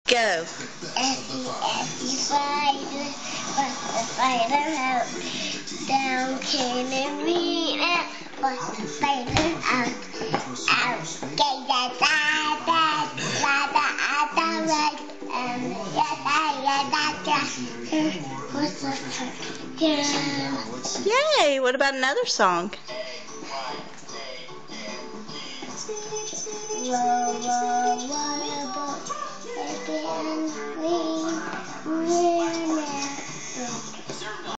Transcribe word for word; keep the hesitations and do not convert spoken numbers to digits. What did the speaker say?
Go. Effie, Effie, spider, but the spider out. Down came and read it, but the spider out. Out came the spider, la da da red, and the spider that was the yeah. Yay! What about another song? Whoa, whoa.